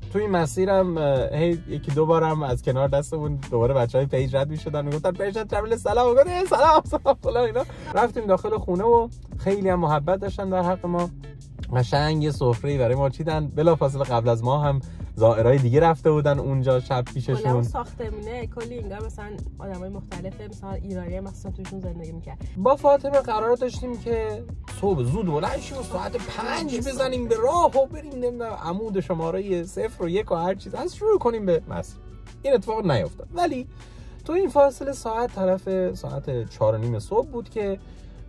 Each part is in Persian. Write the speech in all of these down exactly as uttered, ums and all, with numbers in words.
توی این مسیرم هی یکی دو بارم از کنار دستمون دوباره بچهای پیج رد می‌شدن میگفتن پیج ترافل سلام گفتم سلام سلام فلان اینا. رفتیم داخل خونه و خیلی هم محبت داشتن در حق ما. قشنگ یه سفره‌ای برای ما چیدن. بلافاصله قبل از ما هم زائرای دیگه رفته بودن اونجا شب پیششون. کلا ساختمونه کلی انگار مثلا آدمای مختلفه مثلا ایرانی مثلا توشون زندگی می‌کرد. با فاطمه قرار داشتیم که صبح زود بلند شیم و ساعت پنج بزنیم به راه و بریم نمیدونم عمود شماره صفر و یک و هر چیز از شروع کنیم به مسیر. این اتفاق نیفتاد. ولی تو این فاصله ساعت طرف ساعت چهار و نیم صبح بود که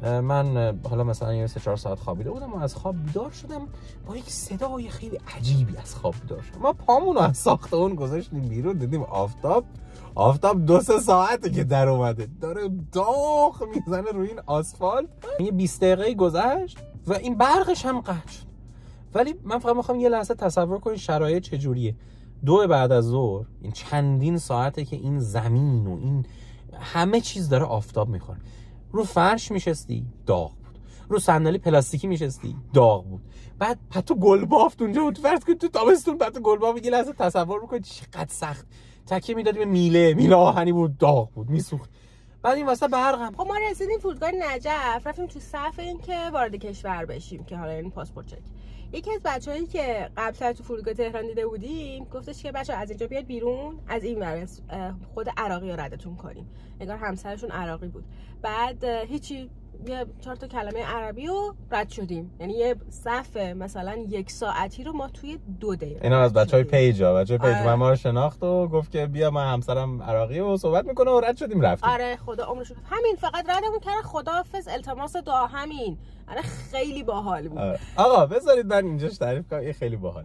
من حالا مثلا یه سه چهار ساعت خوابیده بودم و از خواب بیدار شدم با یک صدای خیلی عجیبی از خواب بیدار شدم. ما پامون رو از ساختمون گذاشتیم بیرون دیدیم آفتاب آفتاب دو سه ساعته که در اومده داره داغ میزنه روی این آسفالت. یه بیست دقیقه گذشت و این برقش هم قطع شد. ولی من فقط میخوام یه لحظه تصور کنید شرایط چجوریه. دو بعد از ظهر این چندین ساعته که این زمین و این همه چیز داره آفتاب میخوره. رو فرش میشستی داغ بود، رو صندلی پلاستیکی میشستی داغ بود، بعد پتو گلبافت اونجا بود. فرض کن تو تابستون پتو گلبافت یه لحظه تصور بکنید چقدر سخت. تکیه میدادی به میله میله آهنی بود داغ بود میسوخت. بعد این واسه برقم خب ما رسیدیم فرودگاه نجف رفتیم تو صف این که وارد کشور بشیم که حالا این پاسپورت چک. یکی از بچه‌هایی که قبلا تو فرودگاه تهران دیده بودیم گفتش که بچه‌ها از اینجا بیاد بیرون از این ور خود عراقی رو ردتون کنیم. انگار همسرشون عراقی بود. بعد هیچی یه چهار تا کلمه عربی و رد شدیم. یعنی یه صف مثلا یک ساعتی رو ما توی دو دقیقه. اینا از بچهای پیج ها بچهای پیج آره. ما رو شناخت و گفت که بیا من همسرم عراقی و صحبت میکنه و رد شدیم رفتیم. آره خدا عمرش همین فقط ردمون کرد خداحافظ التماس دعا همین. آره خیلی باحال بود. آره. آقا بذارید من اینجاش تعریف کنم. این خیلی باحال.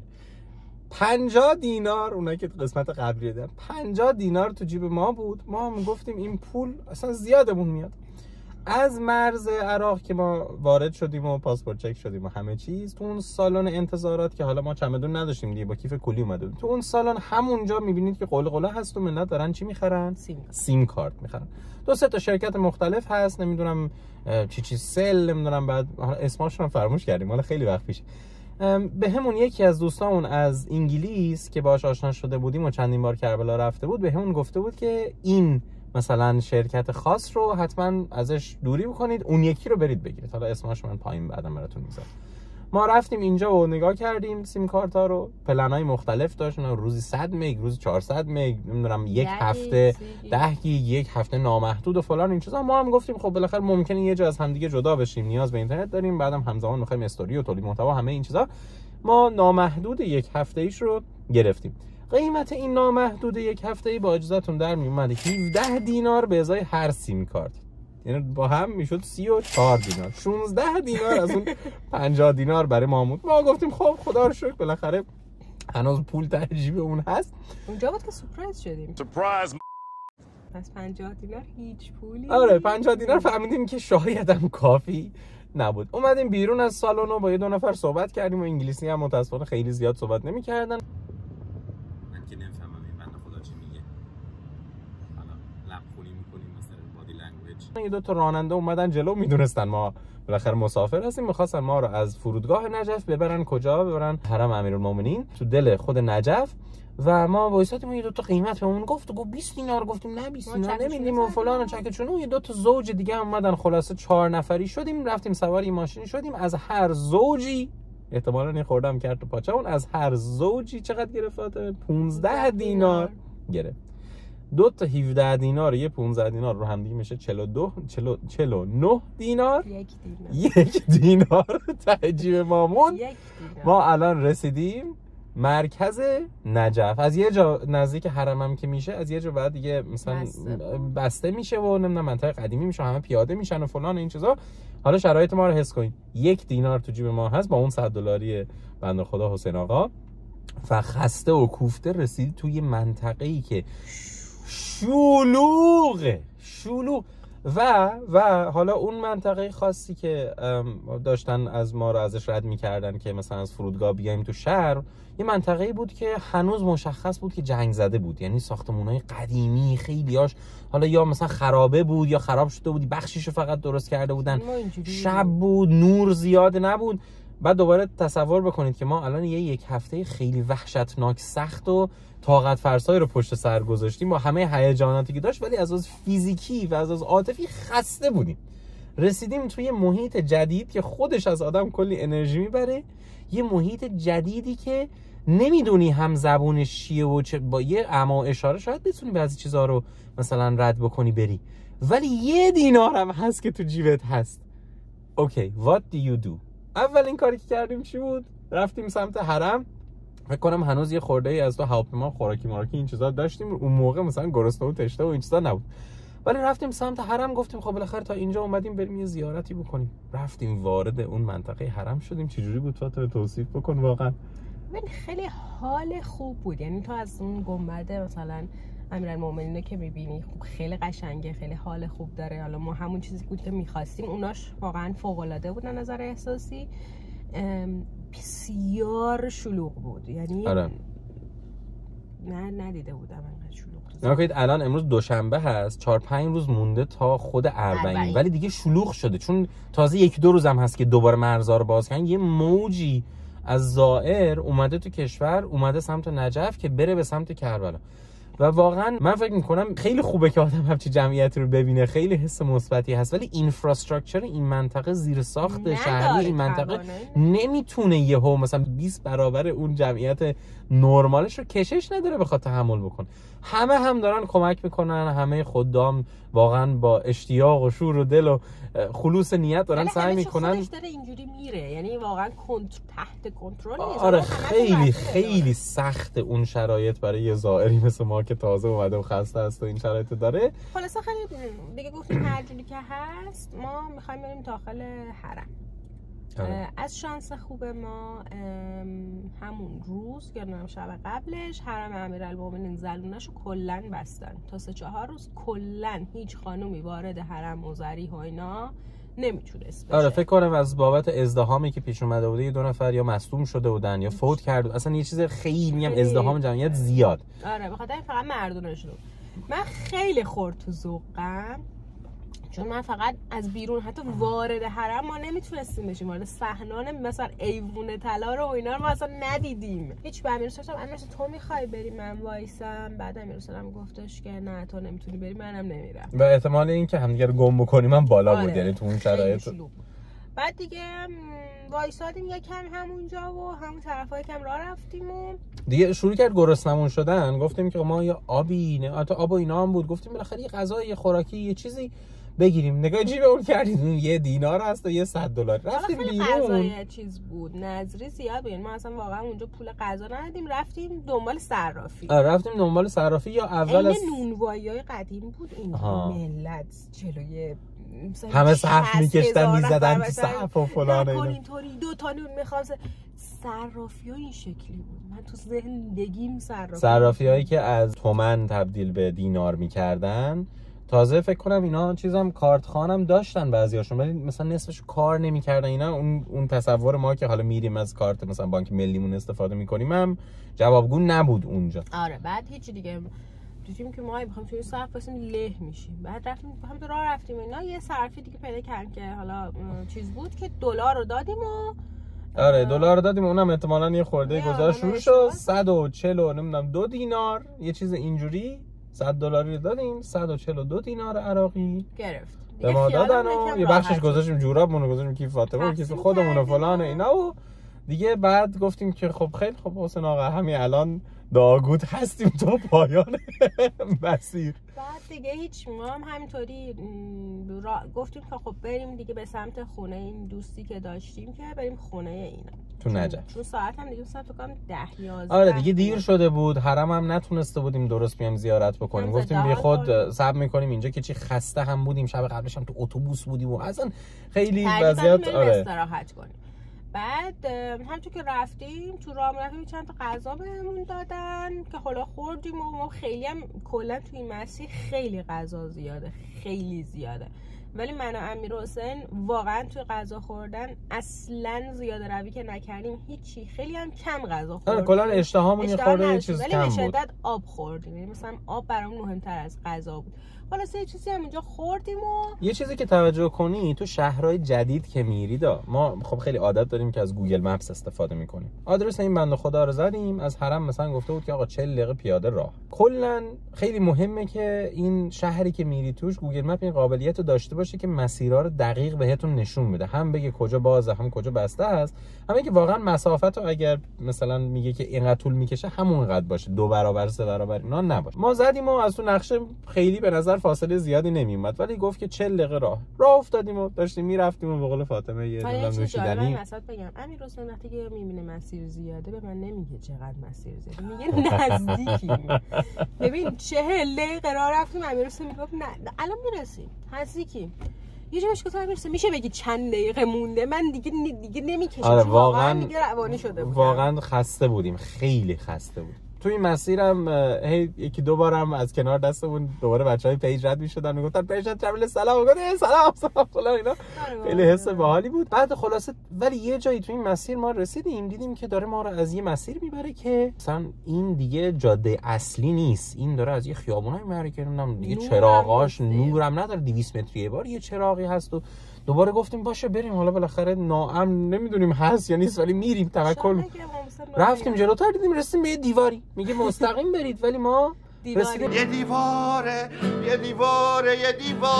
پنجاه دینار اونایی که قسمت قبلی دادن پنجاه دینار تو جیب ما بود. ما هم گفتیم این پول اصلا زیادمون میاد. از مرز عراق که ما وارد شدیم و پاسپورت چک شدیم و همه چیز تو اون سالن انتظارات که حالا ما چمدون نداشتیم دیگه با کیف کلی اومده بودیم تو اون سالن همونجا میبینید که قول قوله هست و ملت دارن چی میخرن سیم سیم کارت میخرن. دو سه تا شرکت مختلف هست نمیدونم چی چی سل نمیدونم بعد اسمشون رو فراموش کردیم حالا خیلی وقت پیش. به همون یکی از دوستامون از انگلیس که باهاش آشنا شده بودیم و چندین بار کربلا رفته بود به همون گفته بود که این مثلا شرکت خاص رو حتما ازش دوری بکنید اون یکی رو برید بگیرید. حالا اسمش من پایین بعدم براتون میذارم. ما رفتیم اینجا و نگاه کردیم سیم کارت ها رو. پلن‌های مختلف داشت روزی صد مگ روزی چهارصد مگ نمیدونم یک هفته ده گیگ یک هفته نامحدود و فلان این چیزا. ما هم گفتیم خب بالاخره ممکنه یه جا از همدیگه جدا بشیم نیاز به اینترنت داریم بعدم همزمان می‌خوایم استوری و تولید محتوا همه این چیزا. ما نامحدود یک هفته ایش رو گرفتیم. قیمت این نامحدود یک هفته‌ای با اجازهتون در می اومد هفده دینار به ازای هر سیم کارت. یعنی با هم میشد سی و چهار دینار. شانزده دینار از اون پنجاه دینار برای ما بود. ما گفتیم خب خدا رو شکر بالاخره هنوز پول در جیب اون هست. اونجا بود که سورپرایز شدیم. سورپرایز. پس پنجاه دینار هیچ پولی. آره پنجاه دینار فهمیدیم که شاید هم کافی نبود. اومدیم بیرون از سالن و با یه دو نفر صحبت کردیم و انگلیسی هم متأسفانه خیلی زیاد صحبت نمی‌کردن. یه دو تا راننده اومدن جلو میدونستن ما بالاخره مسافر هستیم می‌خواستن ما رو از فرودگاه نجف ببرن کجا ببرن حرم امیرالمومنین تو دل خود نجف و ما وایسادیم یه دو تا قیمت بهمون گفت گفت بیست دینار گفتیم نه بیست دینار نمیدیم و فلان و چک چونو. یه دو تا زوج دیگه هم اومدن خلاصه چهار نفری شدیم رفتیم سوار این ماشین شدیم. از هر زوجی احتمالاً این خوردم کرد تو پاچمون از هر زوجی چقدر گرفت؟ پانزده دینار گرفت. دو تا هفده دینار یه پانزده دینار رو هم دیگه میشه چهل و دو چهل و نه دینار. یک دینار یک دینار ته جیب مامون. ما الان رسیدیم مرکز نجف. از یه جا نزدیک حرمم که میشه از یه جا بعد دیگه مثلا بسته, بسته میشه و نمیدونم منطقه قدیمی میشه همه پیاده میشن و فلان این چیزا. حالا شرایط ما رو حس کنید. یک دینار تو جیب ما هست با اون صد دلاری بنده خدا حسین آقا و خسته و کوفته رسید توی منطقه‌ای که شلوغ شلوغ و و حالا اون منطقه خاصی که داشتن از ما رو ازش رد می‌کردن که مثلا از فرودگاه بیایم تو شهر یه منطقه‌ای بود که هنوز مشخص بود که جنگ زده بود. یعنی ساختمان‌های قدیمی خیلیاش حالا یا مثلا خرابه بود یا خراب شده بودی بخشیشو فقط درست کرده بودن. شب بود نور زیاد نبود. بعد دوباره تصور بکنید که ما الان یه یک هفته خیلی وحشتناک سخت و طاقت فرسایی رو پشت سر گذاشتیم با همه هیجاناتی که داشت، ولی از از فیزیکی و از از عاطفی خسته بودیم. رسیدیم توی محیط جدید که خودش از آدم کلی انرژی میبره، یه محیط جدیدی که نمیدونی هم زبونش چیه و چه، با یه اما اشاره شاید بتونی بعضی چیزها رو مثلا رد بکنی بری، ولی یه دینار هم هست که تو جیبت هست. اوکی what do you do؟ اولین کاری که کردیم چی بود؟ رفتیم سمت حرم. فکر کنم هنوز یه خورده ای از تو هواپیما خوراکی مارکی این چیزا داشتیم، اون موقع مثلا گرسنه و تشنه و این چیزا نبود، ولی رفتیم سمت حرم. گفتیم خب بالاخره تا اینجا اومدیم بریم یه زیارتی بکنیم. رفتیم وارد اون منطقه حرم شدیم. چجوری بود فاطمه؟ توصیف بکن. واقعا من خیلی حال خوب بود، یعنی تو از اون گنبد مثلا امیرالمومنین که میبینی خوب خیلی قشنگه، خیلی حال خوب داره. حالا ما همون چیزی بود که میخواستیم، اوناش واقعا فوق العاده بود از نظر احساسی. بسیار شلوغ بود، یعنی آره. نه ندیده بودم انقدر شلوغ. نکنید الان امروز دوشنبه هست، چهار پنج روز مونده تا خود اربعین، ولی دیگه شلوغ شده چون تازه یک دو روز هم هست که دوباره مرزا رو باز کردن. یه موجی از زائر اومده تو کشور، اومده سمت نجف که بره به سمت کربلا و واقعا من فکر میکنم خیلی خوبه که آدم همچین جمعیتی رو ببینه، خیلی حس مثبتی هست، ولی اینفراستراکچر این منطقه، زیر ساخت شهری این منطقه نمیتونه یهو مثلا بیست برابر اون جمعیت نرمالش رو کشش نداره بخواد تحمل بکنه. همه هم دارن کمک میکنن، همه خدام واقعا با اشتیاق و شور و دل و خلوص نیت دارن سعی میکنن. خودش داره اینجوری میره، یعنی واقعا کنتر... تحت کنترل نیست. آره خیلی خیلی سخت اون شرایط برای یه زائری مثل ما که تازه اومده و خسته است و این شرایط داره. خلاصا خیلی دیگه گفتیم هر جوری که هست ما میخوایم بریم داخل حرم. آره. از شانس خوب ما همون روز یا نم شب قبلش حرم امیرالمومنین زلونه‌شو کلاً بستن تا سه چهار روز. کلاً هیچ خانومی وارد حرم و ضریح و اینا نمیتونست بشه. آره فکر کنم از بابت ازدحامی که پیش اومده بوده یه دو نفر یا مصدوم شده بودن یا فوت کرد، اصلا یه چیز خیلی هم ازدحام جمعیت زیاد. آره به خاطر فقط مردونش رو من خیلی خورد تو ذوقم، چون من فقط از بیرون حتی وارد حرم ما نمیتونستیم بشیم، وارد صحنان مثلا ایوون طلا رو و اینا رو ما اصلا ندیدیم. هیچ. به امیر رسول امیر رسول تو میخوای بری من وایسم؟ بعد امیر رسول هم گفتش که نه تو نمیتونی بری، منم نمیرم. و احتمال این که همدیگه رو گم بکنیم من بالا آره. بود، یعنی تو اون شرایط. بعد دیگه وایسادیم یه کم همونجا و همون طرفای کم راه رفتیم و دیگه شروع کرد گرسنمون شدن. گفتیم که ما یا آبی نه حتی آب و اینا هم بود، گفتیم بالاخره یه غذای یه خوراکی یه چیزی بگیریم. نگاه جیب اون کردیم یه دینار هست و یه صد دلار. رفتیم بیرون غذای چیز بود، نظری زیاد بود، ما اصلا واقعا اونجا پول غذا ندادیم، رفتیم دنبال صرافی. آره رفتیم دنبال صرافی. یا اول از نونوایی‌های قدیم بود این آها. ملت جلوی همه صف می‌کشتن می‌زدن تو صف و فلان اینا. اینطوری دو تا نون می‌خواست. صرافی‌ها این شکلی بود. من تو زندگیم صرافی صرافی‌هایی که از تومن تبدیل به دینار می‌کردن. تازه فکر کنم اینا چیزام کارتخانم داشتن بعضیاشون، ولی مثلا نصفش کار نمی‌کردن اینا. اون اون تصور ما که حالا میریم از کارت مثلا بانک ملیمون استفاده می‌کنیم هم جوابگو نبود اونجا. آره بعد هیچ دیگه دیدیم که ما می‌خوایم توی صف باشیم له میشیم. بعد رفتیم هم تو راه رفتیم اینا یه صرفی دیگه پیدا کردیم که حالا چیز بود که دلار رو دادیم و آره دلار دادیم، اونم احتمالاً یه خورده گذاشت شروع شد. صد و چهل و نمیدونم دو دینار یه چیز اینجوری صد دلاری دادیم، صد و چهل و دو دینار عراقی گرفت به ما دادن و یه بخشش گذاشتیم جورابمون رو گذاشتیم کیف فاطمه و کیف خودمون و فلان و اینا و دیگه. بعد گفتیم که خب خیلی خب حسین آقا همین الان داغود هستیم تا پایان مسیر. بعد دیگه هیچ ما هم همینطوری را... گفتیم که خب بریم دیگه به سمت خونه این دوستی که داشتیم که بریم خونه اینا تو نجف. چون ساعت هم دیگه ساعت فکرم ده یازده. آره دیگه دیر شده بود، حرم هم نتونسته بودیم درست بیام زیارت بکنیم. گفتیم بی خود صبر میکنیم اینجا که چی خسته هم بودیم، شب قبلش هم تو اتوبوس بودیم و اصلا خیلی وضعیت آره استراحت کنیم. بعد همونطور که رفتیم تو راه رفتیم چند تا غذا بهمون دادن که حالا خوردیم و ما خیلی هم کلا توی این مسیر خیلی غذا زیاده، خیلی زیاده، ولی من و امیر حسین واقعا توی غذا خوردن اصلا زیاده روی که نکردیم، هیچی، خیلی هم کم غذا خوردیم. آره کلا اشتهامون یه خورده یه چیز کم بود. ولی به شدت آب خوردیم، یعنی مثلا آب برام مهمتر از غذا بود. خلاص یه چیزی هم اونجا خوردیم و یه چیزی که توجه کنی تو شهرهای جدید که میری دا ما خب خیلی عادت داریم که از گوگل مپس استفاده میکنیم. آدرس این بنده خدا رو زدیم، از حرم مثلا گفته بود که آقا چهل دقیقه پیاده راه. کلا خیلی مهمه که این شهری که میری توش گوگل مپ این قابلیت رو داشته باشه که مسیرها رو دقیق بهتون نشون بده، هم بگه کجا بازه هم کجا بسته است، هم که واقعا مسافت رو اگر مثلا میگه که اینقدر طول میکشه همونقدر باشه، دو برابر سه برابر اینا نباشه. ما زدیم و از تو نقشه خیلی به نظر فاصله زیادی نمیومد، ولی گفت که چهل دقیقه راه. راه افتادیم و داشتیم میرفتیم و به قول فاطمه یه دلم نوشیدنی. من وسط بگم امیر حسین وقتی که میبینه مسیر زیاده به من نمیگه چقدر مسیر زیاده، میگه نزدیکی. ببین چهل دقیقه راه رفتیم، امیر حسین میگفت نه الان میرسیم نزدیکی. یه جا بهش گفتم میرسه میشه بگی چند دقیقه مونده، من دیگه دیگه نمیکشم. آره واقعا دیگه روانی شده بودم، واقعا خسته بودیم، خیلی خسته بودیم. تو این مسیرم هی یکی دو بارم از کنار دستمون دوباره بچهای پیج رد میشدن میگفتن پیج ترافیک سلام، گفتم سلام سلام فلان اینا. خیلی حس باحالی بود. بعد خلاصه ولی یه جایی تو این مسیر ما رسیدیم دیدیم که داره ما رو از یه مسیر میبره که مثلا این دیگه جاده اصلی نیست، این داره از یه خیابونایی میبره که نمیدونم دیگه چراغاش نورم نداره، دویست متری یه بار یه چراغی هست. و دوباره گفتیم باشه بریم، حالا بالاخره ناامن نمیدونیم هست یا نیست ولی میریم توکل. رفتیم جلوتر دیدیم رسیدیم به یه دیواری، میگه مستقیم برید، ولی ما رسیدیم یه دیواره یه دیواره یه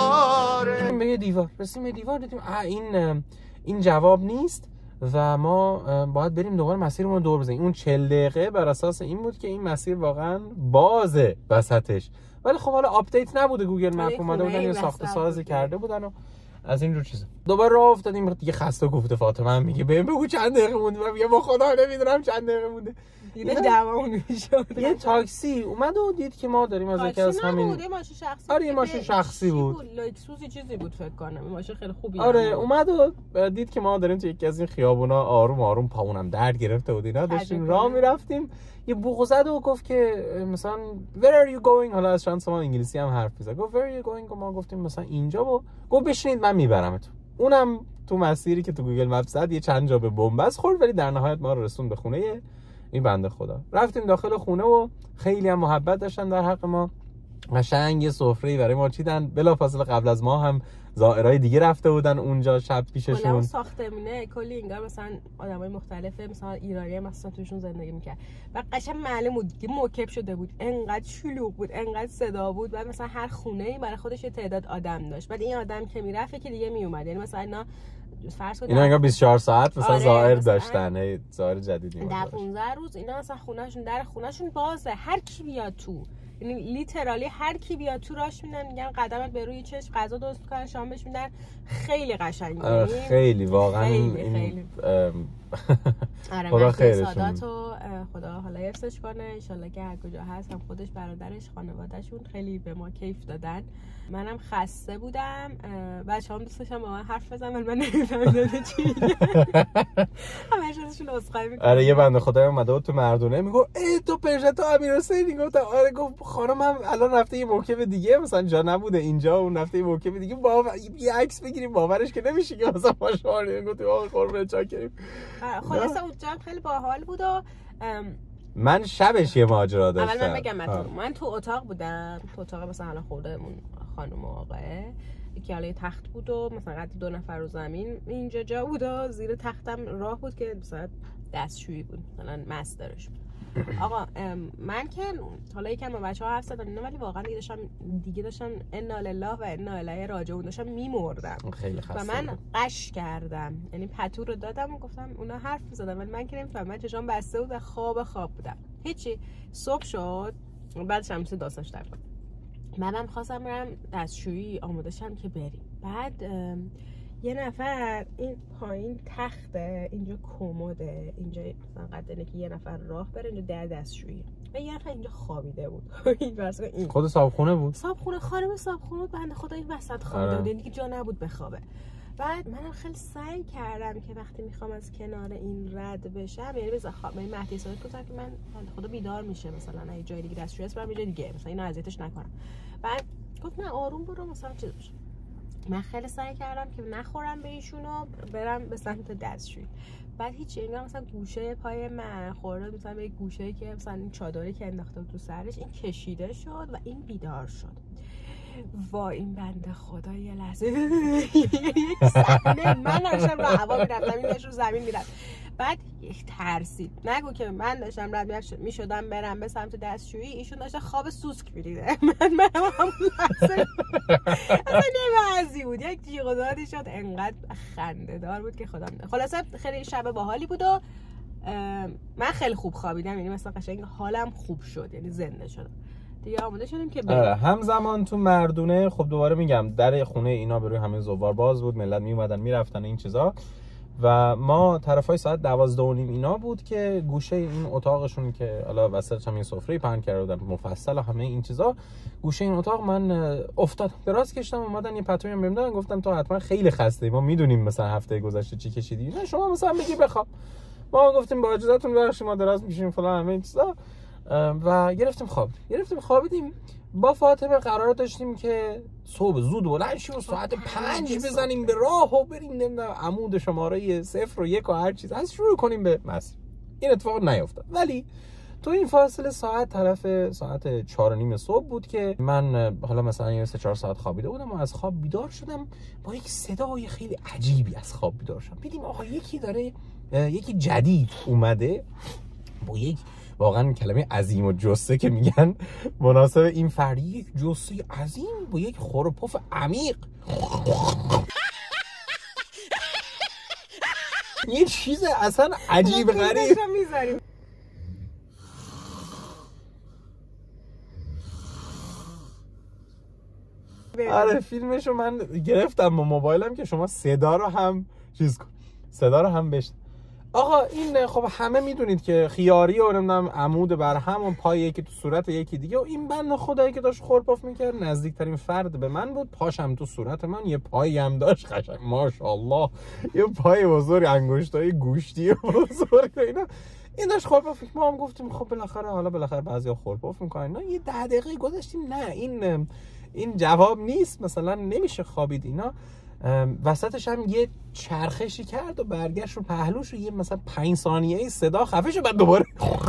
دیواره به یه دیوار، رسیدیم به دیوار دیدیم این این جواب نیست و ما باید بریم دوباره مسیرمون رو دور بزنیم. اون چهل دقیقه بر اساس این بود که این مسیر واقعا بازه وسطش، ولی خب حالا آپدیت نبوده، گوگل مپ اومده بودن یا ساخته سازی کرده بودن و از این جور چیزا. دوباره راه افتادیم دیگه خسته گفته فاطمه هم میگه ببین بگو چند دقیقه مونده، من میگم با خدا نمیدونم چند دقیقه مونده. دیگه دعوامون میشد. یه تاکسی اومد و دید که ما داریم از یکی از همین یه ماشین شخصی. آره یه ماشین شخصی بود، لکسوسی چیزی بود فکر کنم، ماشین خیلی خوبی. آره اومد و دید که ما داریم تو یکی از این خیابونا آروم آروم پاونم درد گرفته بود اینا، داشتیم راه میرفتیم یه بوق زد و گفت که مثلا where are you going، حالا از شانس ما انگلیسی هم حرف میزد، گفت where are you going، ما گفتیم مثلا اینجا، و گفت بشینید من میبرمتون. اونم تو مسیری که تو گوگل مپ زد یه چند جا به بنبست خورد، ولی در نهایت ما رو رسوند به خونه این بنده خدا. رفتیم داخل خونه و خیلی هم محبت داشتن در حق ما، قشنگ یه سفره‌ای برای ما چیدن. بلافاصله قبل از ما هم زائرای دیگه رفته بودن اونجا شب پیششون. کلا ساختمونه کلی انگار مثلا آدمای مختلفه، مثلا ایرانی مثلا توشون زندگی میکرد و قشنگ معلوم بود که موکب شده بود، انقدر شلوغ بود، انقدر صدا بود و مثلا هر خونه‌ای برای خودش یه تعداد آدم داشت. بعد این آدم که میرفت که دیگه میومد، یعنی مثلا اینا فرض کنید اینا انگار بیست و چهار ساعت مثلا آره زائر داشتن، هی زائر جدید میاد. در پانزده روز اینا مثلا خونه‌شون در خونه‌شون بازه، هر کی بیاد تو، یعنی لیترالی هر کی بیاد تو راش میدن، میگن قدمت به روی چشم، غذا درست کنن، شام بهش میدن. خیلی قشنگه، خیلی واقعا خیلی این خیلی آره خدا خیرشون ساداتو خدا حالا حفظش کنه ان شاءالله که هر کجا هست هم خودش برادرش خانوادهشون خیلی به ما کیف دادن. منم خسته بودم، بچه‌ام دوست داشتم با من حرف بزنن ولی من نمی‌فهمیدم چی میگن، همش ازشون عذرخواهی می‌کنم. آره یه بنده خدای اومده بود تو مردونه میگه ای تو پرژه تو امیرحسینی، گفتم آره، گفت خانم هم الان رفته یه موکب دیگه مثلا جا نبوده اینجا، اون رفته یه موکب دیگه، باور یه عکس بگیریم باورش که نمیشه که مثلا ما شما گفتیم آقا قربون چاکریم. خلاص اونجا خیلی باحال بود و من شبش یه ماجرا داشتم. اول من بگم من, من تو اتاق بودم، تو اتاق مثلا حالا خوردهمون خانم و آقاه، یکی حالا تخت بود و مثلا قد دو نفر رو زمین اینجا جا بود و زیر تختم راه بود که مثلا دستشویی بود، مثلا مسترش بود. آقا من که حالا یکم با بچه‌ها حرف زدم اینا، ولی واقعا دیگه داشتم دیگه داشتم انا لله و انا الیه راجعون، داشتم میمردم خیلی خسته و من قش کردم، یعنی پتو رو دادم و گفتم اونا حرف می‌زدن ولی من که نمی‌فهمم، من چشام بسته بود و خواب خواب بودم. هیچی صبح شد بعدش هم سه داستانش در کنم. منم خواستم برم دستشویی آماده شم که بریم. بعد یه نفر این پایین تخته، اینجا کمده، اینجا مثلا قدره که یه نفر راه بره، اینجا در دستشویی و یه نفر اینجا خوابیده بود. این خود صاحبخونه بود، صاحبخونه خانم صاحبخونه بود، بنده خدا این وسط خوابیده بود، دیگه جا نبود بخوابه. بعد منم خیلی سعی کردم که وقتی میخوام از کنار این رد بشم، یعنی بذار خواب من مهدی صاحب گفتم که من بنده خدا بیدار میشه مثلا یه جای دیگه دستشویی است برم یه جای دیگه مثلا اینو اذیتش نکنم. بعد گفت نه آروم برو مثلا چیز بشه. من خیلی سعی کردم که نخورم به ایشونو برم به سمت دستشویی. بعد هیچ انگار مثلا گوشه پای من خورده مثلا به گوشه‌ای که مثلا این چادری که انداخته بود تو سرش این کشیده شد و این بیدار شد. وای این بنده خدا یه لحظه یک صحنه من داشتم رو هوا میرفتم، این داشت رو زمین میرفت. بعد یک ترسید، نگو که من داشتم رد میشدم برم به سمت دستشویی، ایشون داشته خواب سوسک میریده. من من همون لحظه اصلا نمازی بود، یک جیغ و دادی شد، انقدر خنده دار بود که خدا میده. خلاصه خیلی شب باحالی بود و من خیلی خوب خوابیدم، یعنی مثلا قشنگ حالم خوب شد، یعنی زنده شدم دیگه. آماده شدیم که بریم. آره همزمان تو مردونه خب دوباره میگم در خونه اینا به روی همه زوار باز بود، ملت می اومدن میرفتن این چیزا و ما طرفای ساعت دوازده و نیم اینا بود که گوشه این اتاقشون که حالا وسطش هم یه سفره پهن کرده بودن مفصل و همه این چیزا، گوشه این اتاق من افتاد دراز کشیدم، اومدن یه پتویم بهم دادن، گفتم تو حتما خیلی خسته ای، ما میدونیم مثلا هفته گذشته چی کشیدی، نه شما مثلا بگی بخواب. ما گفتیم با اجازهتون ببخشید ما دراز میکشیم فلان همه این چیزا و گرفتیم خواب گرفتیم خوابیدیم. با فاطمه قرار داشتیم که صبح زود بلند شیم و ساعت پنج بزنیم به راه و بریم نمیدونم عمود شماره صفر و یک و هر چیز از شروع کنیم به مسیر. این اتفاق نیفتاد، ولی تو این فاصله ساعت طرف ساعت چهار و نیم صبح بود که من حالا مثلا یه سه چهار ساعت خوابیده بودم و از خواب بیدار شدم با یک صدای خیلی عجیبی از خواب بیدار شدم. دیدیم آقا یکی داره، یکی جدید اومده با یک واقعا کلمه عظیم و جثه که میگن مناسب این فردی، یک جثه عظیم با یک خور و پف عمیق، یه چیز اصلا عجیب غریب. آره فیلمشو من گرفتم با موبایلم که شما صدا رو هم چیز کن، صدا رو هم بشن. آقا این خب همه میدونید که خیاری و نمیدونم عمود برهم و پای یکی تو صورت یکی دیگه، و این بنده خدایی که داشت خورپاف میکرد نزدیکترین فرد به من بود، پاشم تو صورت من، یه پایی هم داشت قشنگ ماشاءالله، یه پای بزرگ، انگشتای گوشتی بزرگ اینا، این داشت خورپاف. ما هم گفتیم خب بالاخره حالا بالاخره بعضیا خورپاف میکنن، نه یه ده دقیقه گذاشتیم نه این این جواب نیست، مثلا نمیشه خوابید اینا. وسطش هم یه چرخشی کرد و برگشت رو پهلوش و یه مثلا پنج ثانیه صدا خفه شد، بعد دوباره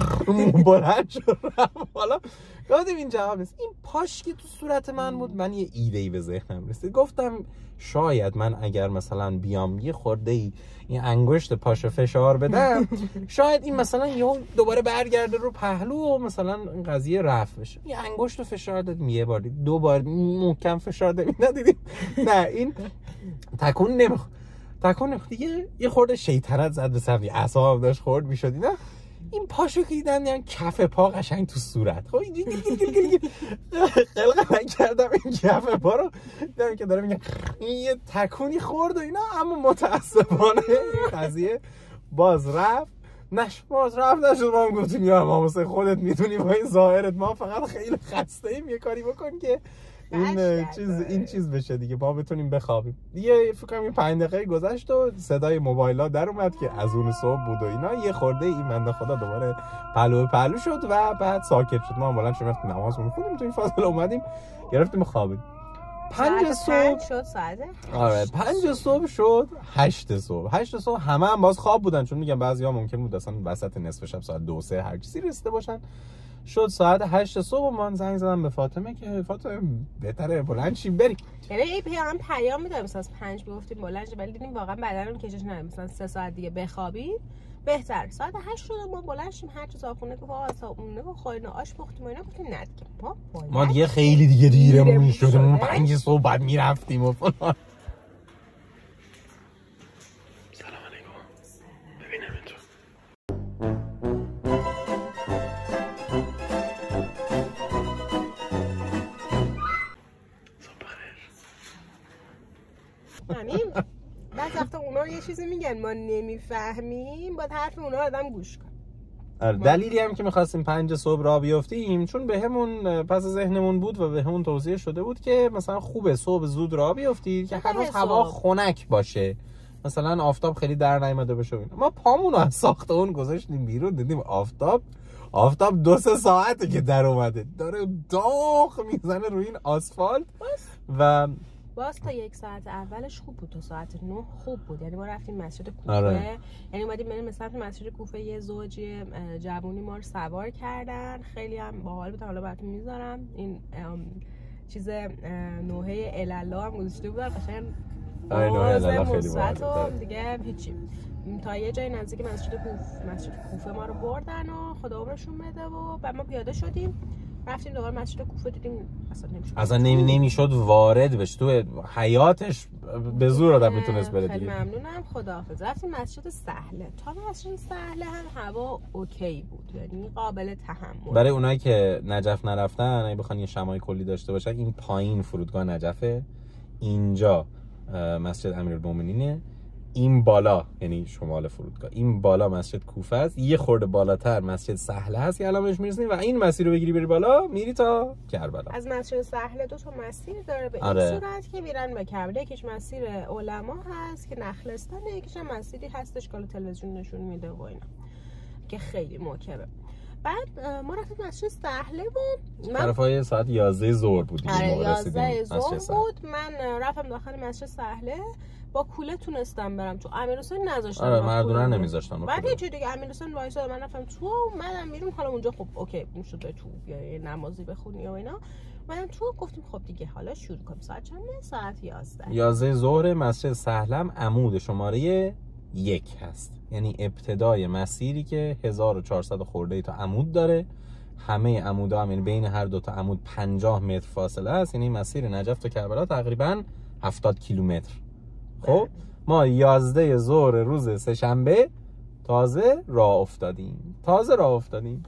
بلند شد حالا گفتم این جواب نیست. این پاش که تو صورت من بود، من یه ایده‌ای به ذهنم رسید، گفتم شاید من اگر مثلا بیام یه خورده ای این انگشت پاشو فشار بدم شاید این مثلا یه دوباره برگرده رو پهلو و مثلا این قضیه رفع بشه. یه انگشت رو فشار دادیم، یه بار دو بار محکم فشار دادیم، ندیدیم نه این تکون نمیخواد، تکون نمیخواد دیگه. یه خورده شیطنت زد به سمت اعصابم داشت خورد میشد اینا. این پاشو که دیدن یعنی کف پا قشنگ تو صورت، خب اینجوری گل گل گل گل خلق نکردم این کف پا رو دیدم که داره میگه این یه تکونی خورد و اینا، اما متاسفانه این قضیه باز رفت نش باز رفت نشد. ما هم گفتیم یا ماموسه خودت میدونی با این ظاهرت ما فقط خیلی خسته ایم، یه کاری بکن که این چیز این چیز بشه دیگه، ما بتونیم بخوابیم دیگه. فکر کنم یه پنج دقیقه گذشت و صدای موبایلا در اومد که از اون صبح بود و اینا، یه خورده این بنده خدا دوباره پهلو پهلو شد و بعد ساکت شد. ما بلند شدیم رفتیم نمازمون خوندیم، تو این فاصله اومدیم گرفتیم خوابید. پنج صبح شد ساعت آره پنج صبح شد هشت صبح هشت صبح همه هم باز خواب بودن، چون میگم بعضیا ممکن بود اصلا وسط نصف شب ساعت دو سه هر چیزی رسیده باشن. شد ساعت هشت صبح و من زنگ زدم به فاطمه که فاطمه بهتره بلند شیم بریم. یعنی این پیام پیام میدم مثلا پنج میگفتیم بلند شیم، ولی دیدیم واقعا بدنمون کشش نمیاد، مثلا سه ساعت دیگه بخوابیم بهتر. ساعت هشت شد ما بلند شیم، هر چه صابخونه گفت آقا صابونه و خورن آش پختیم و اینا، گفتیم نه دیگه ما ما دیگه خیلی دیگه دیرمون شده، ما پنج صبح بعد میرفتیم و فلان. سلام علیکم. ببینم تو همین. بعد وقتا اونا یه چیزی میگن ما نمیفهمیم، باید حرف اونا آدم گوش کن. دلیلی هم که میخواستیم پنج صبح را بیافتیم چون به همون پس ذهنمون بود و به همون توصیه شده بود که مثلا خوبه صبح زود را بیافتید که هنوز هوا خنک باشه، مثلا آفتاب خیلی در نیامده باشه. ما پامون رو از ساختمون گذاشتیم بیرون، دیدیم آفتاب آفتاب دو سه ساعته که در اومده داره داغ میزنه روی این آسفالت و باز تا یک ساعت اولش خوب بود، تا ساعت نه خوب بود. یعنی ما رفتیم مسجد کوفه، آره. یعنی اومدیم بریم مثلا مسجد کوفه، یه زوجی جوونی ما رو سوار کردن، خیلی هم باحال بود. حالا براتون میذارم این چیز نوحه الالا هم گذاشته بودن قشنگ. آره نوحه الالا خیلی باحال دیگه. هیچی تا یه جای نزدیک مسجد کوف مسجد کوفه ما رو بردن و خدا عمرشون بده و بعد ما پیاده شدیم رفتیم دوباره مسجد کوفه دیدیم اصلا نمیشد اصلا نمی نمیشد وارد بشه تو حیاتش به زور آدم میتونست بره دیگه. خیلی ممنونم خداحافظ. رفتیم مسجد سهله. تا مسجد سهله هم هوا اوکی بود یعنی قابل تحمل. برای اونایی که نجف نرفتن اگه بخوان یه شمای کلی داشته باشن این پایین فرودگاه نجفه، اینجا مسجد امیرالمومنینه، این بالا یعنی شمال فرودگاه، این بالا مسجد کوفه است، یه خورده بالاتر مسجد سهله هست که الان بهش میرسیم و این مسیر رو بگیری بری بالا میری تا کربلا. از مسجد سهله دو تا مسیر داره به آره. این صورت که میرن به کربلا. یکیش مسیر علما هست که نخلستانه، یکیش هم مسیری هستش که تلویزیون نشون میده و اینا که خیلی موکبه. بعد ما رفتیم مسجد سهله بود. من طرفای ساعت یازده ظهر بود دیگه. آره یازده ظهر بود. من رفتم داخل مسجد سهله با کوله تونستم برم تو. امیرحسین نذاشتن. آره مردونه نمیذاشتن. بعد یه چیز دیگه امیرحسین وایساد من رفتم تو اومدم بیرون. حالا اونجا خب اوکی میشد به تو یا نمازی بخونی و اینا. من تو گفتیم خب دیگه حالا شروع کنیم. ساعت چنده؟ ساعت یازده. یازده ظهر مسجد سهلم عمود شماره یک هست. یعنی ابتدای مسیری که هزار و چهارصد خورده تا عمود داره. همه عمودا هم یعنی بین هر دو تا عمود پنجاه متر فاصله است. یعنی مسیر نجف تا کربلا تقریبا هفتاد کیلومتر. خب ما یازده ظهر روز سه‌شنبه تازه راه افتادیم. تازه راه افتادیم.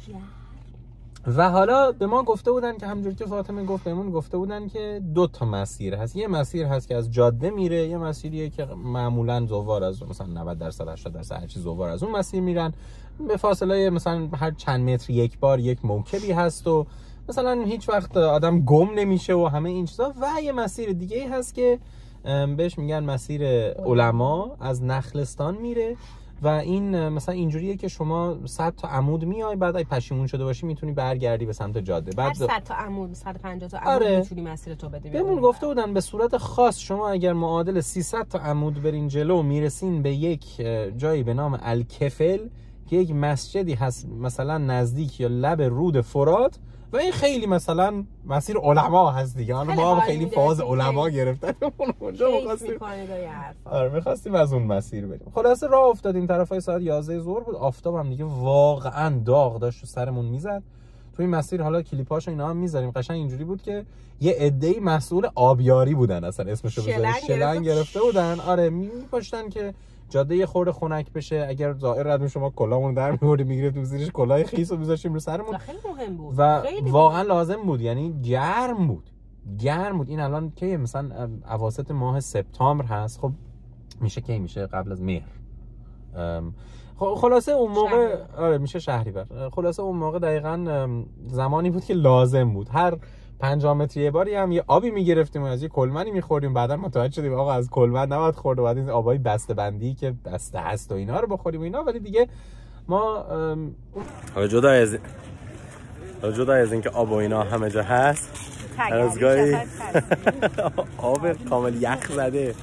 و حالا به ما گفته بودن که همونجوری که فاطمه گفت بهمون گفته بودن که دو تا مسیر هست. یه مسیر هست که از جاده میره، یه مسیریه که معمولا زوار از مثلا نود درصد هشتاد درصد هر چی زوار از اون مسیر میرن. به فاصله مثلا هر چند متر یک بار یک موکبی هست و مثلا هیچ وقت آدم گم نمیشه و همه این چیزا. و یه مسیر دیگه هست که بهش میگن مسیر علما، از نخلستان میره و این مثلا اینجوریه که شما صد تا عمود میای بعد اگه پشیمون شده باشی میتونی برگردی به سمت جاده. بعد صد تا عمود صد و پنجاه تا عمود آره. میتونی مسیر تو بدی. بهمون گفته بودن به صورت خاص شما اگر معادل سیصد تا عمود برین جلو میرسین به یک جایی به نام الکفل که یک مسجدی هست مثلا نزدیک یا لب رود فرات و این خیلی مثلا مسیر علما هست دیگه. حالا ما هم خیلی فاز علما گرفتن اونجا می‌خواستیم آره می‌خواستیم از اون مسیر بریم. خلاصه راه افتادیم. طرفای ساعت یازده ظهر بود. آفتاب هم دیگه واقعا داغ داشت و سرمون میزد. تو این مسیر حالا کلیپاشو اینا هم میذاریم. قشنگ اینجوری بود که یه عده‌ای مسئول آبیاری بودن، اصلا اسمشو بذاریم شلنگ گرفته بودن. آره میپاشتن که جاده یه خورده خنک بشه. اگر زائر رد شما کلاهمون در می‌آوردیم می‌گرفتیم زیرش کلاه خیسو می‌ذاشتیم رو سرمون. خیلی مهم بود و واقعا لازم بود. یعنی گرم بود. گرم بود. این الان که مثلا اواسط ماه سپتامبر هست. خب میشه کی میشه قبل از مهر. خلاصه اون موقع آره میشه شهریور. خلاصه اون موقع دقیقاً زمانی بود که لازم بود. هر پنجاه متر یه باری هم یه آبی میگرفتیم و از یه کلمنی میخوردیم. بعدا متوجه شدیم آقا از کلمن نباید خورد و بعد این آبای بسته بندی که بسته هست و اینا رو بخوریم و اینا. ولی دیگه ما حالا جدا از حالا جدا از اینکه آب و اینا همه جا هست از گاهی آب کامل یخ زده.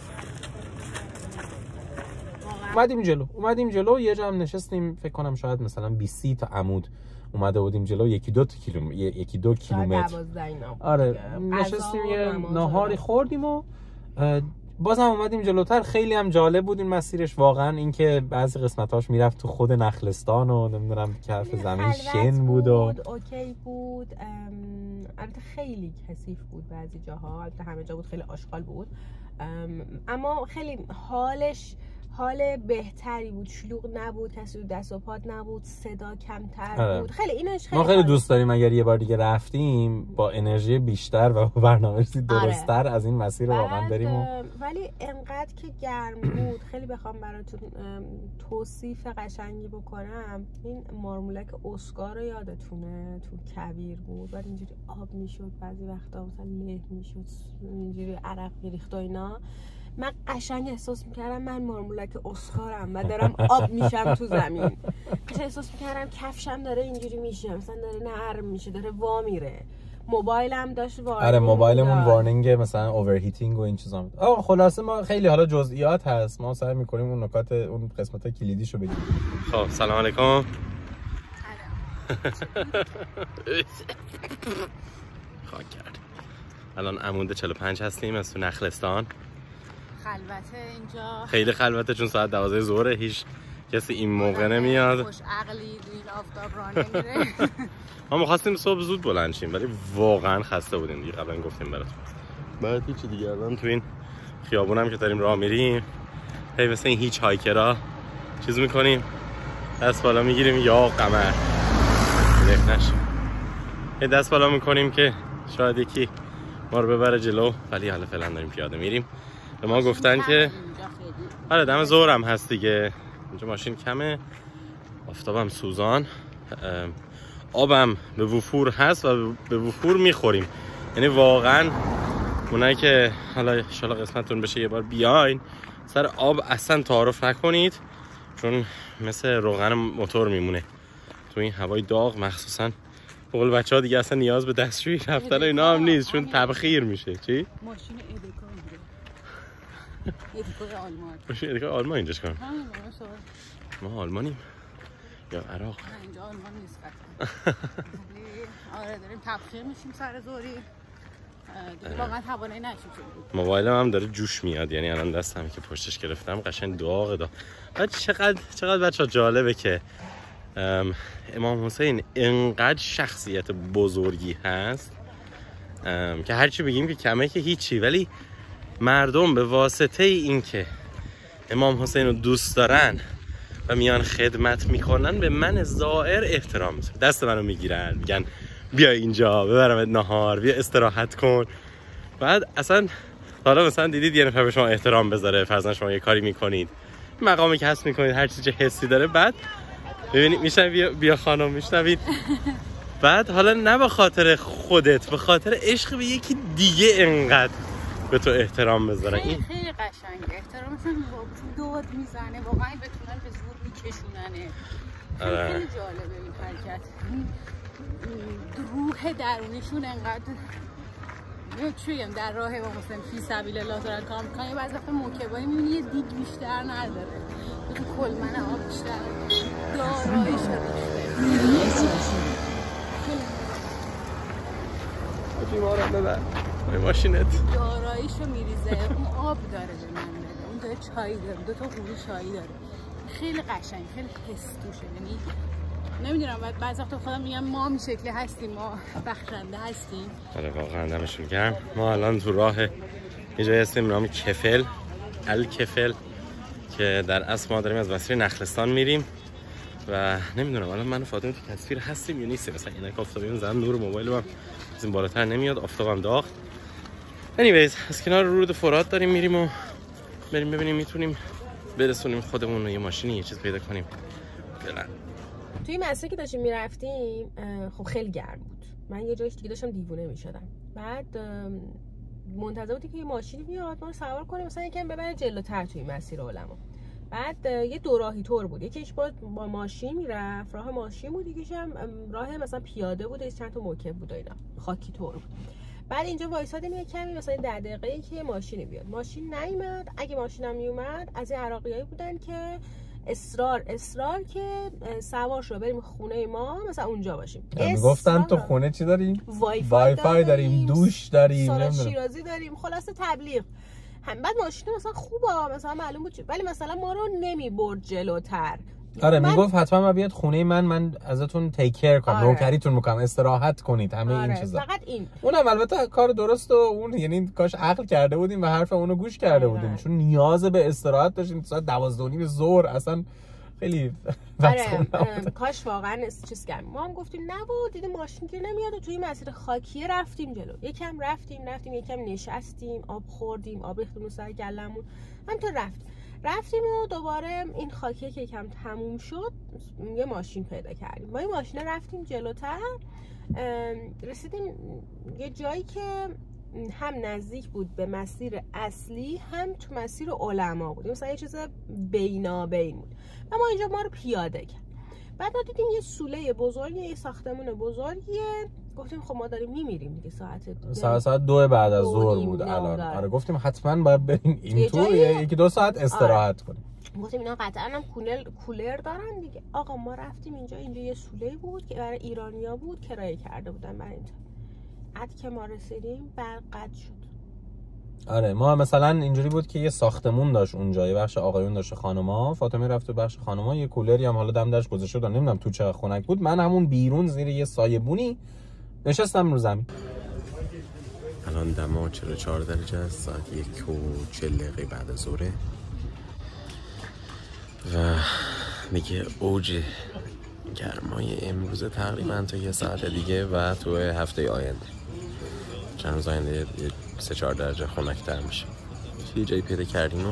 اومدیم جلو اومدیم جلو یه جا هم نشستیم. فکر کنم شاید مثلا بیست تا عمود اومده بودیم جلو. یکی دو کیلومتر یکی دو کیلومتر آره نشستیم یه ناهاری خوردیم و بازم اومدیم جلوتر. خیلی هم جالب بود این مسیرش واقعا. اینکه بعضی قسمتاش میرفت تو خود نخلستان و نمیدونم کف زمین شن بود و اوکی بود. البته خیلی کثیف بود بعضی جاها. البته همه جا بود خیلی آشغال بود اما خیلی حالش حال بهتری بود. شلوغ نبود، کسی رو دست و پات نبود، صدا کمتر آره. بود. خیلی اینش خیلی ما خیلی دوست داریم اگر یه بار دیگه رفتیم با انرژی بیشتر و برنامه‌ریزی درست‌تر آره. از این مسیر واقعا بریم و... ولی انقدر که گرم بود خیلی بخوام براتون توصیف قشنگی بکنم. این مارمولک اسکار رو یادتونه تو کویر بود بعد اینجوری آب میشد بعضی وقتا مثلا له میشد اینجوری عرق میریخت و اینا. من قشنگ احساس میکردم من مارمولک اسکارم و دارم آب میشم تو زمین. قشنگ احساس میکردم کفشم داره اینجوری میشه مثلا داره نرم میشه داره وا میره. موبایلم داشت وارنینگ. آره موبایلمون وارنینگ مثلا اوورهیتینگ و این چیزا میده. آه خلاصه ما خیلی حالا جزئیات هست. ما سعی میکنیم اون نکات اون قسمتای کلیدیشو بگیم. خب سلام علیکم. سلام. خاک کرد. الان عمود چهل و پنج هستیم از تو نخلستان. خلوته اینجا، خیلی خلوته چون ساعت دوازده ظهر، هیچ کسی این موقع نمیاد. خوش عقلی این آفتاب راه نمیره. ما می‌خواستیم صبح زود بلند شیم ولی واقعا خسته بودیم دیگه، قبلا گفتیم براتون. بعد هیچ دیگه الان تو این خیابون هم که داریم راه میریم هی مثل این هیچ هایکرها چیز میکنیم، دست بالا میگیریم یا قمر نشه، هی دست بالا میکنیم که شاید یکی ما رو ببره جلو، ولی حالا فعلا داریم پیاده میریم. به ما گفتن که آره دم ظهرم هست دیگه، اینجا ماشین کمه، آفتابم سوزان، آبم به وفور هست و به وفور میخوریم. یعنی واقعا اونایی که حالا ان شاءالله قسمتتون بشه یه بار بیاین سر آب اصلا تعارف نکنید، چون مثل روغن موتور میمونه تو این هوای داغ. مخصوصا بقول بچه‌ها دیگه اصلا نیاز به دستشویی رفتن اینا هم نیست چون تبخیر میشه. چی؟ ماشین ادکا اینجا. ادکا آلمان. ماشین ادکا آلمان اینجاش کن. همین ما آلمانیم یا عراق؟ اینجا آلمان نیست قطعا. آره داریم تبخیر میشیم سر زوری. دیگه واقعا توانایی نشیم. موبایلم هم داره جوش میاد، یعنی الان دستم که پشتش گرفتم قشنگ داغ داغ. بعد چقدر چقدر بچه‌ها جالبه که امام حسین انقدر شخصیت بزرگی هست که هرچی بگیم که کمه که هیچی، ولی مردم به واسطه این که امام حسین رو دوست دارن و میان خدمت میکنن به من زائر احترام میذارن، دست منو میگیرن میگن بیا اینجا ببرمت نهار، بیا استراحت کن. بعد اصلا حالا مثلا دیدید یه نفر به شما احترام بذاره، فرضاً شما یه کاری میکنید مقامی که حس میکنید هر چیز حسی داره، بعد ببینید میشن بیا, بیا خانم میشنوید، بعد حالا نه به خاطر خودت، به خاطر عشق به یکی دیگه انقدر به تو احترام بذارن. این خیلی قشنگه، احترامشون داد میزنه، واقعا بتونن به زور میکشوننه. آره. خیلی جالبه این حرکت، روح درونیشون انقدر چیم در راه امام حسین فی سبیل الله دارن کار میکنن. یه بعضی وقتا موکبایی میبینی یه دیگ بیشتر نداره، تو کلمن آب بیشتر داراییش ریخته. بیمارم ببر این ماشینت داراییشو میریزه، اون آب داره به من بده، اون داره چای داره، دو تا قوری چایی داره، خیلی قشنگ، خیلی حس توشه. یعنی نمیدونم بعد بعضی وقتا خودم میگم ما این شکلی هستیم، ما بخشنده هستیم. آره واقعا دمشون گرم. ما الان تو راه یه جایی هستیم نام کفل، الکفل، که در اصل ما داریم از مسیر نخلستان میریم و نمیدونم الان من و فاطمه تو تصویر هستیم یا نیستیم. مثلا اینا که آفتابی میزنم نور موبایل من از این بالاتر نمیاد، آفتابم داغ. انیویز از کنار رود فرات داریم میریم و بریم ببینیم میتونیم برسونیم خودمون و یه ماشینی یه چیز پیدا کنیم. فعلا توی مسیر که داشتیم میرفتیم خب خیلی گرم بود، من یه جایش دیگه داشتم دیوونه میشدم. بعد منتظر بودی که یه ماشینی بیاد ما رو سوار کنه مثلا یکم ببره جلوتر توی مسیر علما. بعد یه دو راهی طور بود، یکیش با با ماشین میرفت، راه ماشین بود، یکیش هم راه مثلا پیاده بود، چند تا موکب بود و اینا خاکی طور بود. بعد اینجا وایسادیم یه کمی مثلا ده دقیقه که یه ماشینی بیاد، ماشین نیومد. اگه ماشینم میومد از این عراقیایی بودن که اصرار اصرار که سوار شو بریم خونه ما مثلا اونجا باشیم. میگفتن تو خونه چی داریم؟ وای فای داریم, داریم دوش داریم، سالاد شیرازی داریم، خلاصه تبلیغ. هم بعد ماشین مثلا خوبه مثلا معلوم بود چی، ولی مثلا ما رو نمیبرد جلوتر. آره من... میگفت حتما ما بیاد خونه من من ازتون تیک کیر کنم، آره. نوکریتون میکنم، استراحت کنید، همه آره. این چیزا. فقط این اونم البته کار درست و اون یعنی کاش عقل کرده بودیم و حرف اونو گوش کرده آره. بودیم، چون نیاز به استراحت داشتیم. ساعت دوازده و نیم ظهر اصلا خیلی آره کاش واقعا چیز کردیم. ما هم گفتیم نه بود، دیدیم ماشین که نمیاد و توی مسیر خاکی رفتیم جلو. یکم رفتیم رفتیم یکم نشستیم، آب خوردیم، آب ریختیم سر گلمون، همینطور رفتیم رفتیم و دوباره این خاکیه که یکم تموم شد یه ماشین پیدا کردیم. ما این ماشین رفتیم جلوتر، رسیدیم یه جایی که هم نزدیک بود به مسیر اصلی هم تو مسیر علما بود، مثلا یه چیز بینابین بود و ما اینجا ما رو پیاده کرد. بعد ما دیدیم یه سوله بزرگی، یه ساختمون بزرگیه، گفتیم خب ما داریم میمیریم دیگه، ساعت ساعت ساعت دو بعد از ظهر بود الان. آره گفتیم حتما باید بریم اینطور یکی دو ساعت استراحت آره. کنیم. گفتیم اینا قطعا هم کولر کولر دارن دیگه. آقا ما رفتیم اینجا، اینجا یه سوله بود که برای ایرانیا بود، کرایه کرده بودن برای اینجا. ساعت که ما رسیدیم برق قطع شد. آره ما مثلا اینجوری بود که یه ساختمون داشت اونجا، یه بخش آقایون داشت خانوما، فاطمه رفت تو بخش خانوما، یه کولری هم حالا دم درش گذاشته بود، نمیدونم تو چه خنک بود، من همون بیرون زیر یه سایه‌بونی نشستم رو زمین. الان دما چهل و چهار درجه است، ساعت یک و چهل دقیقه بعد از ظهره و دیگه اوج گرمای امروز تقریبا تا یه ساعت دیگه و تو هفته آینده چند روز آینده یه سه چهار درجه خنک‌تر میشه. یه جایی پیدا کردیم و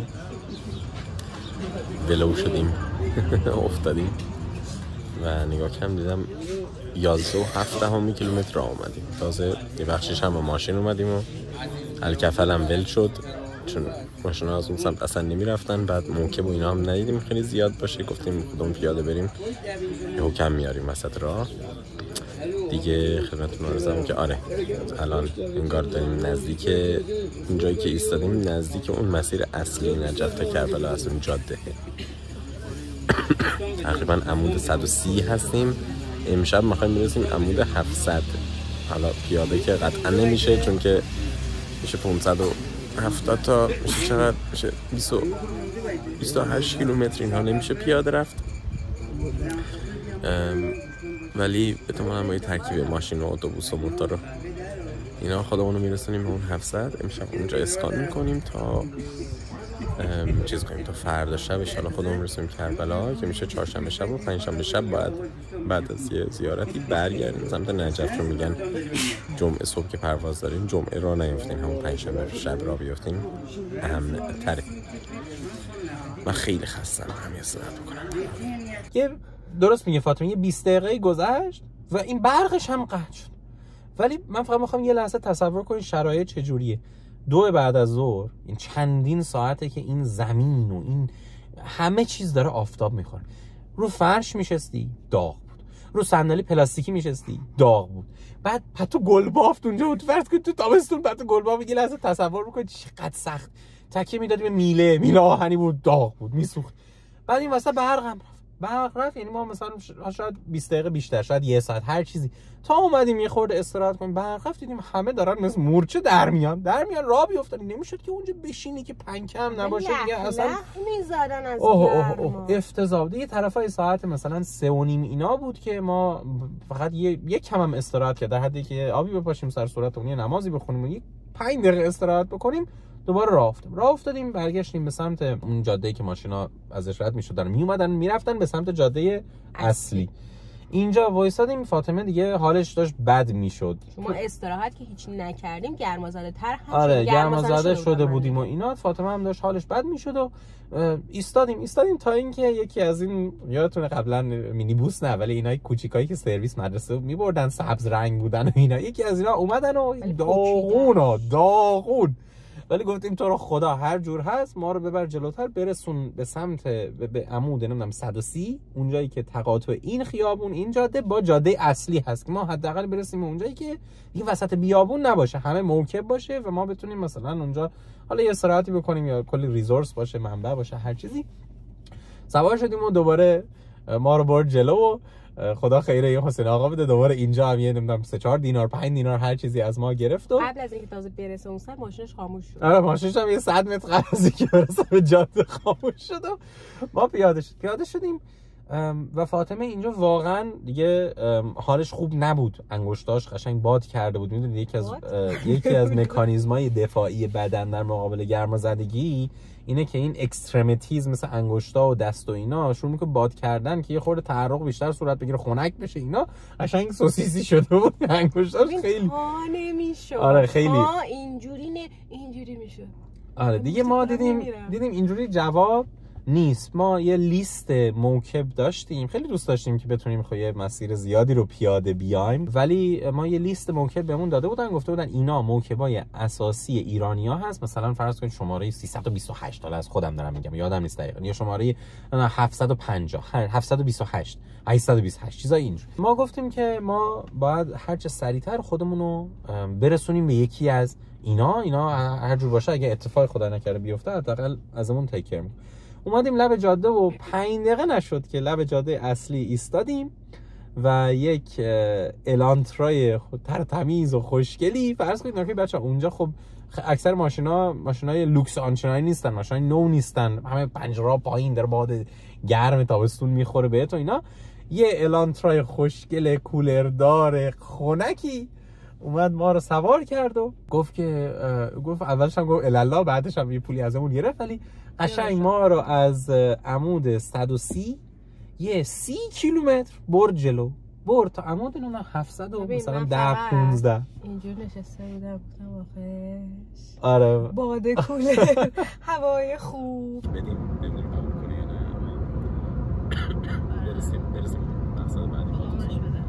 ولو شدیم افتادیم و نگاه کردم دیدم یازده و هفت دهم کیلومتر راه اومدیم. تازه یه بخشش هم با ماشین اومدیم و الکفل هم ول شد چون ماشین ها از اون سمت اصلا نمی رفتن. بعد موکب و اینا هم ندیدیم خیلی زیاد باشه، گفتیم خودمون پیاده بریم یه حکم میاریم وسط راه دیگه. خدمتتون عرضم که آره الان انگار داریم نزدیک این جایی که ایستادیم، نزدیک اون مسیر اصلی نجف تا کربلا از اون جاده تقریبا عمود صد و سی هستیم. امشب میخوایم برسیم عمود هفتصد. حالا پیاده که قطعا نمیشه چون که میشه پانصد و هفتاد تا میشه چقدر میشه بیست و هشت کیلومتر، اینها نمیشه پیاده رفت، ولی احتمالاً با یه ترکیب ماشین و اتوبوس و موتور اینا خودمون رو میرسونیم به اون هفتصد. امشب اونجا اسکان میکنیم تا چیز کنیم تا فردا شب ان شاءالله خودمون برسیم کربلا که میشه چهارشنبه شب و پنجشنبه شب باید بعد از یه زیارتی برگردیم سمت نجف، چون میگن جمعه صبح که پرواز داریم جمعه را نیفتیم، همون پنجشنبه شب را بیفتیم اهم تره. من خیلی خستم، هم یه صحبت بکنم. یه درست میگه فاطمه، یه بیست دقیقه گذشت و این برقش هم قطع شد. ولی من فقط میخوام یه لحظه تصور کنید شرایط چجوریه. دو بعد از ظهر، این چندین ساعته که این زمین و این همه چیز داره آفتاب میخوره. رو فرش میشستی داغ بود، رو صندلی پلاستیکی میشستی داغ بود، بعد پتو گلبافت اونجا بود. فرض کن تو تابستون پتو گلبافت، یه لحظه تصور بکنید چقدر سخت. تکیه میدادی به میله میله آهنی بود، داغ بود، میسوخت. بعد این واسه برق هم رفت. برق رفت یعنی ما مثلا شاید بیست دقیقه بیشتر، شاید یه ساعت، هر چیزی تا اومدیم یه خورده استراحت کنیم. برق رفت دیدیم همه دارن مثل مورچه در میان در میان راه بیافتن. نمیشد که اونجا بشینی که پنکه هم نباشه دیگه، اصلا میذارن از اوه اوه اوه افتضاح. دیگه طرفای ساعت مثلا سه و نیم اینا بود که ما فقط یه یک کم هم استراحت کرد، در حدی که آبی بپاشیم سر صورتمون، یه نمازی بخونیم و یک پنج دقیقه استراحت بکنیم، دوباره راه افتادیم. راه افتادیم برگشتیم به سمت اون جاده‌ای که ماشینا ازش رد می‌شدن میومدن میرفتن به سمت جاده اصلی. اینجا وایسادیم، فاطمه دیگه حالش داشت بد میشد. ما استراحت که هیچ نکردیم، گرمازده تر هم آره گرمازده شده بودیم و اینا. فاطمه هم داشت حالش بد میشد و ایستادیم ایستادیم تا اینکه یکی از این، یادتونه قبلا مینی بوس نه ولی اینای کوچیکایی که سرویس مدرسه میبردن سبز رنگ بودن و اینا، یکی از اینا اومدن و داغون داغون ولی گفتیم تو رو خدا هر جور هست ما رو ببر جلوتر، برسون به سمت به عمود نمیدونم صد و سی، اونجایی که تقاطع این خیابون این جاده با جاده اصلی هست که ما حداقل برسیم اونجایی که این وسط بیابون نباشه، همه موکب باشه و ما بتونیم مثلا اونجا حالا یه استراحتی بکنیم یا کلی ریزورس باشه، منبع باشه، هر چیزی. سوار شدیم و دوباره ما رو برد جلو و خدا خیره یه حسین آقا بده، دوباره اینجا هم یه نمیدونم سه چهار دینار پنج دینار هر چیزی از ما گرفت و قبل از اینکه تازه برسه اون سر ماشینش خاموش شد. آره ماشینش هم یه صد متر قبل از اینکه برسه به جاده خاموش شد و ما پیاده شد پیاده شدیم و فاطمه اینجا واقعا دیگه حالش خوب نبود، انگشتاش قشنگ باد کرده بود. میدونید یکی از یکی از مکانیزمای دفاعی بدن در مقابل گرمازدگی اینه که این اکسترمیتیز مثل انگشتا و دست و اینا شروع میکنه باد کردن که یه خورده تحرک بیشتر صورت بگیره، خنک بشه. اینا قشنگ سوسیسی شده بود انگشتاش خیلی ها نمیشه. آره خیلی ها اینجوری نه اینجوری میشه. آره دیگه ما دیدیم دیدیم اینجوری جواب نیست. ما یه لیست موکب داشتیم، خیلی دوست داشتیم که بتونیم خب یه مسیر زیادی رو پیاده بیایم، ولی ما یه لیست موکب بهمون داده بودن، گفته بودن اینا موکبای اساسی ایرانیا هست. مثلا فرض کنید شماره سیصد و بیست و هشت، حالا از خودم دارم میگم یادم نیست دقیقاً، یا شماره هفتصد و پنجاه، هفتصد و بیست و هشت، هشتصد و بیست و هشت، چیزای اینجوری. ما گفتیم که ما باید هر چه سریعتر خودمون رو برسونیم به یکی از اینا اینا هر جور باشه اگه اتفاق خدا نکرده بیفته حداقل ازمون تیک کیر میکنه. اومدیم لب جاده و پنج دقیقه نشد که لب جاده اصلی ایستادیم و یک الانترای تر تمیز و خوشگلی. فرض کنید که بچه اونجا خب اکثر ماشینا ماشینای لوکس آنچنانی نیستن، ماشینای نو نیستن، همه پنجره پایین در باد گرم تابستون میخوره بهت و اینا. یه الانترای خوشگل کولردار خنکی اومد ما رو سوار کرد و گفت که گفت اولش هم گفت الالا، بعدش هم یه پولی ازمون گرفت، ولی قشنگ ما رو از عمود صد و سی یه سی کیلومتر برد جلو، برد تا عمود اینو هفتصد و مثلا ده پونزده. اینجور نشسته بودم گفتم آخش آره باده کولر هوای خوب بدیم ببینیم قبول کنه یا نه. برسیم برسیم مقصد بعدی خودش بده.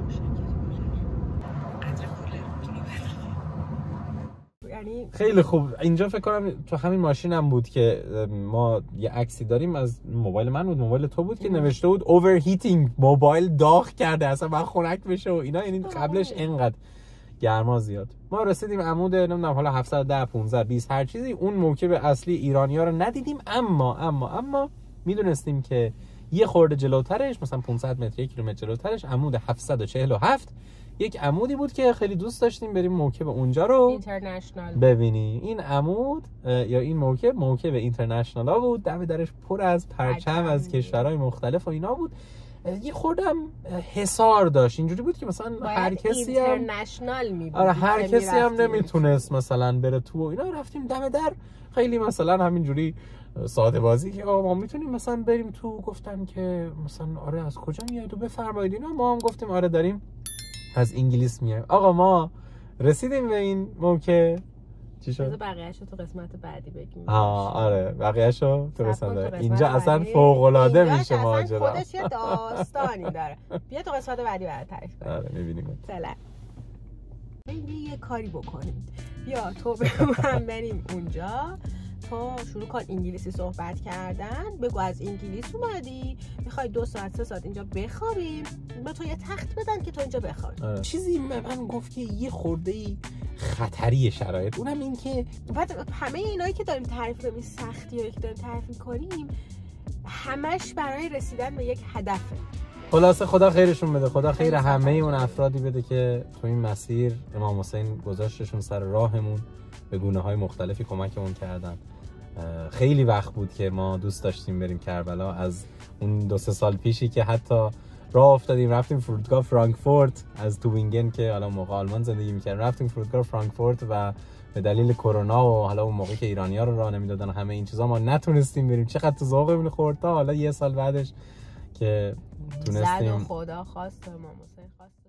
یعنی خیلی خوب. اینجا فکر کنم تو همین ماشین هم بود که ما یه عکسی داریم از موبایل من بود، موبایل تو بود که نوشته بود overheating، موبایل داغ کرده اصلا من خنک بشه و اینا. یعنی قبلش اینقدر گرما زیاد. ما رسیدیم عمود نمیدونم حالا هفتصد و ده پانزده بیست هر چیزی. اون موکب اصلی ایرانی‌ها رو ندیدیم، اما اما اما میدونستیم که یه خورده جلوترش مثلا پانصد متر یک کیلومتر جلوترش عمود هفتصد و چهل و هفت یک عمودی بود که خیلی دوست داشتیم بریم موکب اونجا رو اینترنشنال ببینی. این عمود یا این موکب موکب اینترنشنال ها بود، دم درش پر از پرچم از کشورهای مختلف و اینا بود. یه خوردم حصار داشت، اینجوری بود که مثلا هر کسی هم اینترنشنال می بود. آره هر کسی هم نمیتونست مثلا بره تو و اینا. رفتیم دم در خیلی مثلا همینجوری ساده بازی که آقا ما میتونیم مثلا بریم تو. گفتم که مثلا آره از کجا میایید و بفرمایید اینا. ما هم گفتیم آره داریم از انگلیس میایم. آقا ما رسیدیم به این موقع چی شد؟ بقیه‌اشو تو قسمت بعدی بگیم. آه آره بقیه‌اشو تو قسمت اینجا اصلا فوق العاده میشه ماجرا. خودش یه داستانی داره. بیا تو قسمت بعدی برات تعریف کنم. آره میبینیم. فعلا یه کاری بکنیم. بیا تو به من بریم اونجا، تو شروع کن انگلیسی صحبت کردن، بگو از انگلیس اومدی، میخوای دو ساعت سه ساعت اینجا بخوابیم، به تو یه تخت بدن که تو اینجا بخوابی. آره. چیزی من گفت که یه خورده‌ای خطری شرایط، اونم این که بعد همه اینایی که داریم تعریف می‌کنیم، سختیایی که داریم تعریف می‌کنیم، همش برای رسیدن به یک هدفه. خلاصه خدا خیرشون بده، خدا خیر همه اون افرادی بده که تو این مسیر امام حسین گذاشتشون سر راهمون، به گونه‌های مختلفی کمکمون کردن. خیلی وقت بود که ما دوست داشتیم بریم کربلا، از اون دو سه سال پیشی که حتی راه افتادیم رفتیم فرودگاه فرانکفورت از توبینگن که حالا موقع آلمان زندگی می‌کردیم، رفتیم فرودگاه فرانکفورت و به دلیل کرونا و حالا اون موقعی که ایرانی‌ها رو راه نمیدادن همه این چیزا ما نتونستیم بریم. چقدر تو ذوقمون خورد تا حالا یه سال بعدش که تونستیم. زد و خدا خواست امام حسین خواست.